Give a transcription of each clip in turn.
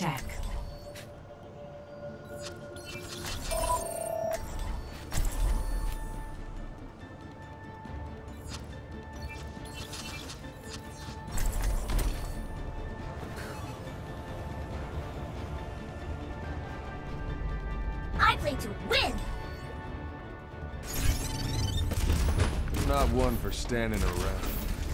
attack. I play to win! I'm not one for standing around.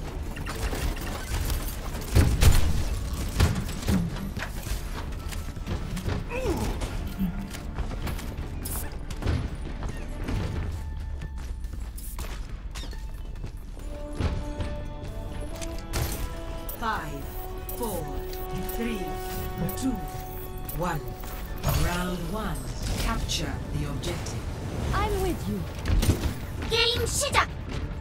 Five, four, three, two, one. Round one. Capture the objective. I'm with you. 게임 시작!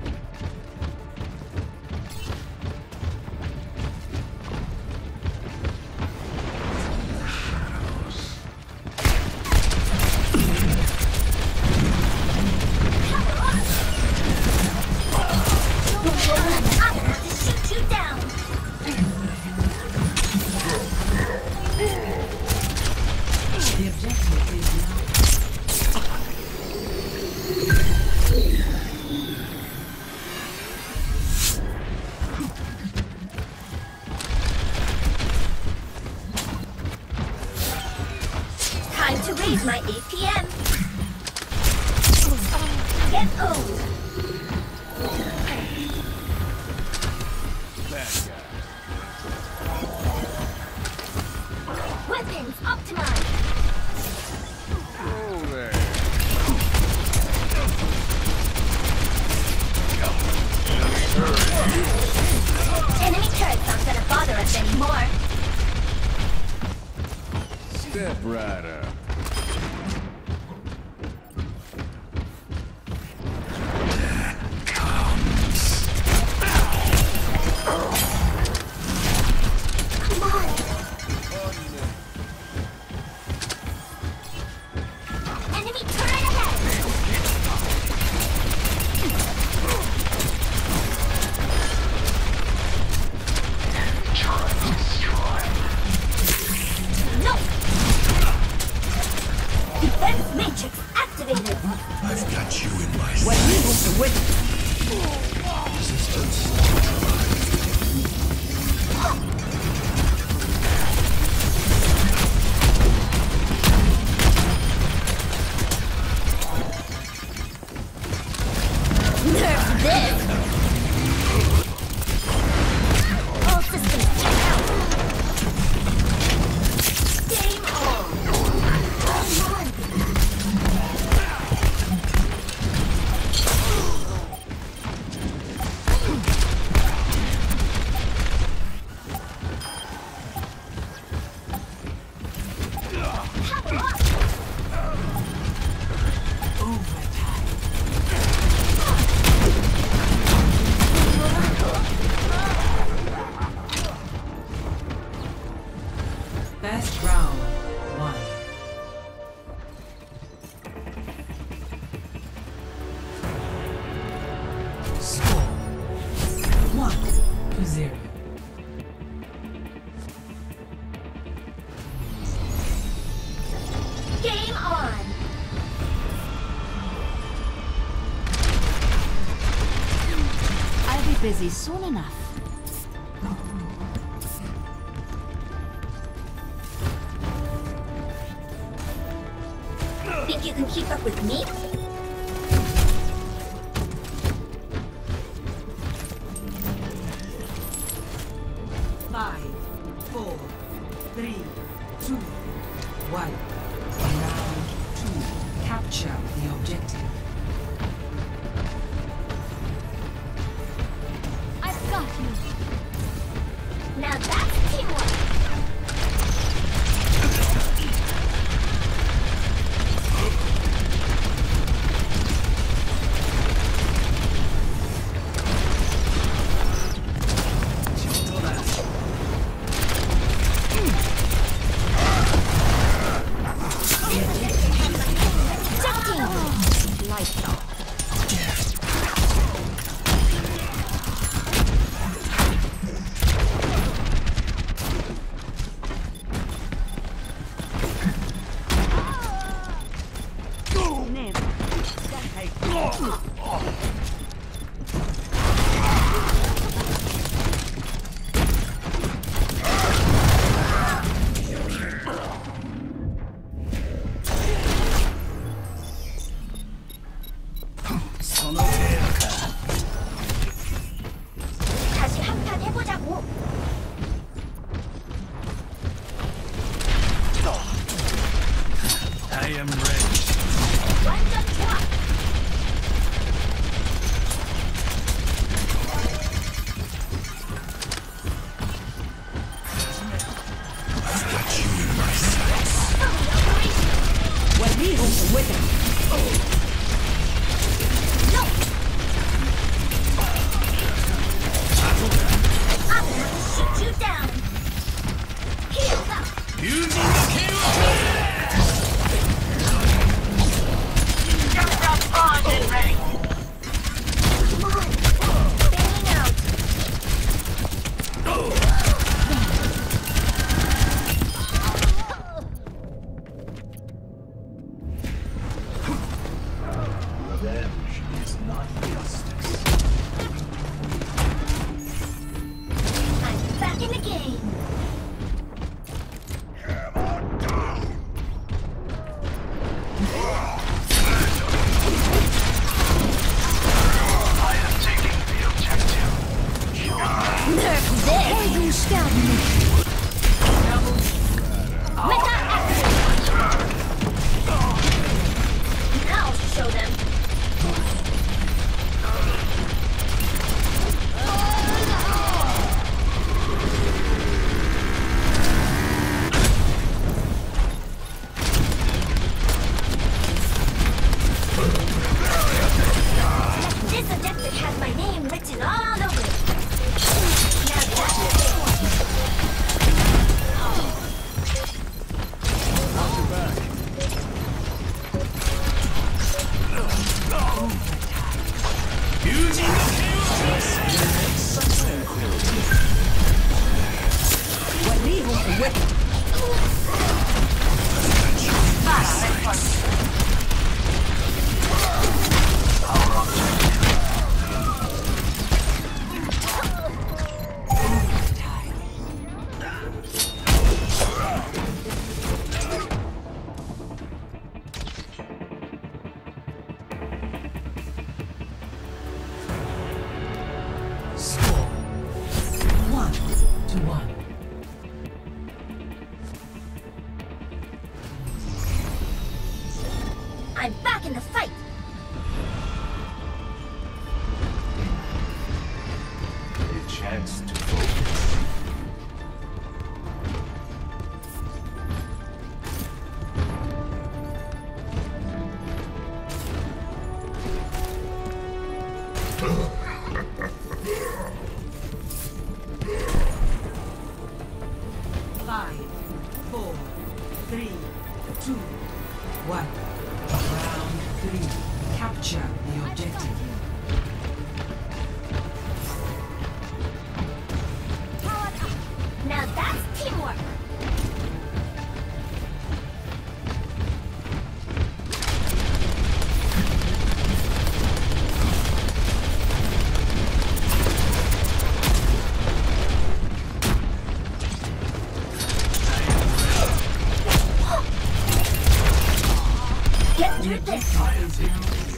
Time to raise my APM. Get owned. Bad guy. Weapons optimized. Oh, there. Enemy turrets aren't gonna bother us anymore. Step right up. Come on. Enemy turret ahead. No. Defense matrix activated. I've got you in my When you move to win, resistance. Nerf this. All systems check out. Game on. Come on. Power up. overtime. Best round one. Score 1-0. Game on. I'll be busy soon enough. Think you can keep up with me? Five, 4, 3, 2, 1. Round 2. Capture the objective. I've got you. Now that's teamwork. 다시 한판 해보자고. I am ready. 완전 좋아. Got you in my sights. I'm gonna shoot you down. Heal up. Using the Come on. Bailing out. Revenge is not justice. I'm back in the game. I am taking the objective. Now show them. This objective has my name written all over it. Now that's Using Score 1-1. I'm back in the fight. a chance to focus. Five, four, three, two, one. Round 3. Capture the objective. Now that's teamwork. Get through this.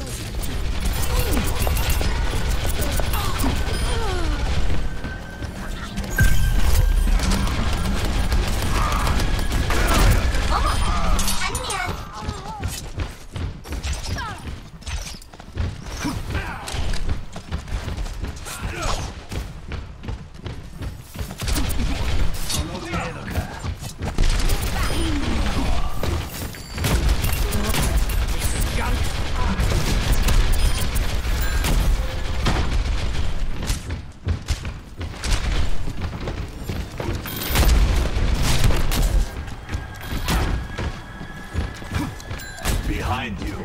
Behind you.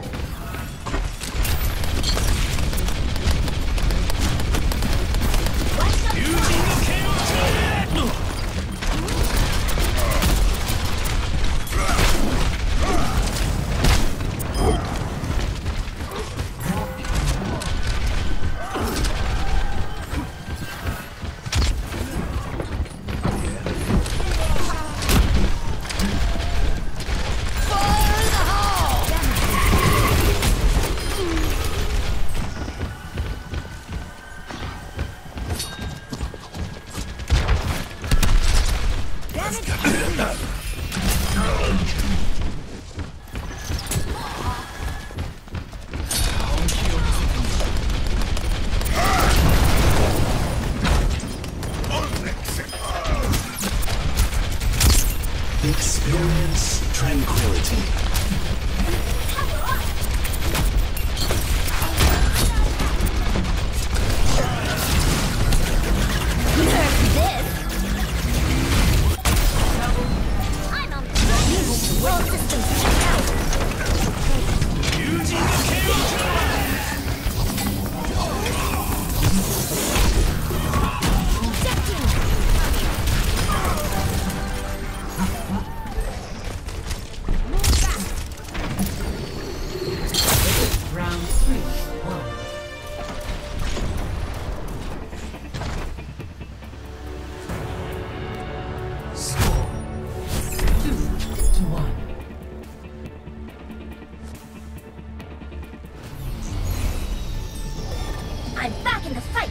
Experience tranquility. I'm on all systems checked out. Round 3, 1. Score 2-1. I'm back in the fight.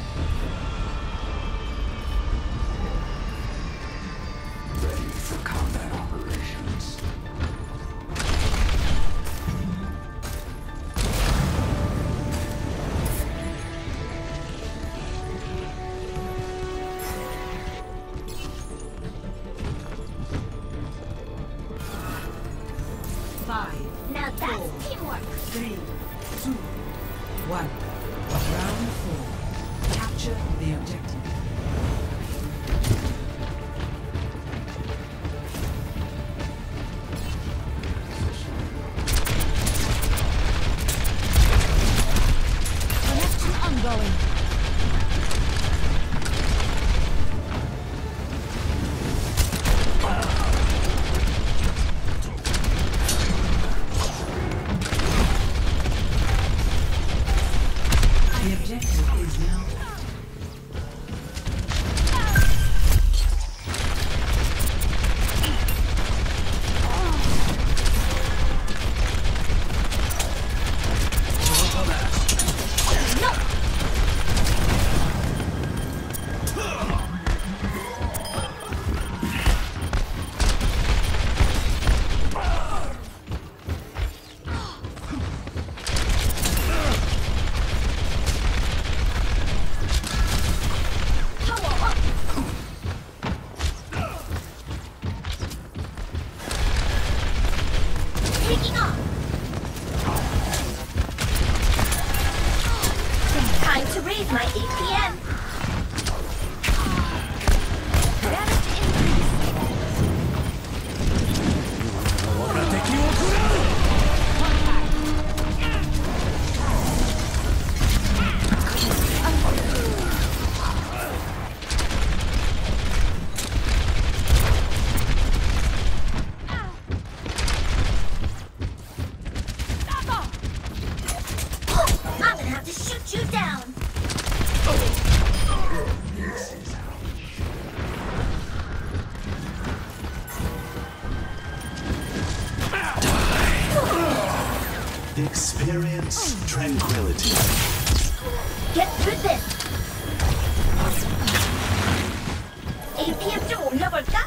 Ready for combat operations. Five, Now that's teamwork. 3, 2, 1. Round 4. Capture the objective. Connection ongoing. The objective is now. Taking off. Time to raise my APM. Damage increase. I'm gonna have to shoot you down. Experience tranquility. Get through this. APM 좀 올려볼까?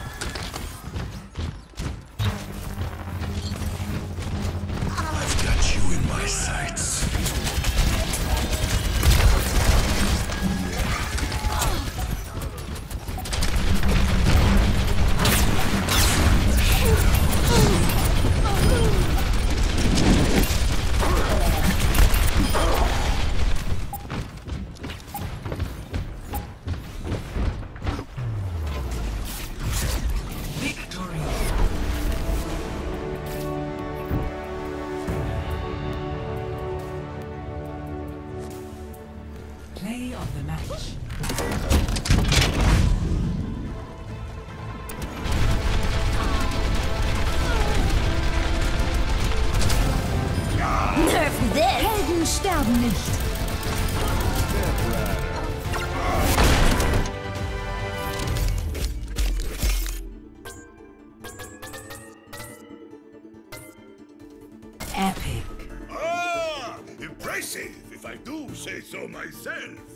I've got you in my sights. Victory. Play of the match. Nerf this. Helden sterben nicht. Epic. Ah, impressive, if I do say so myself.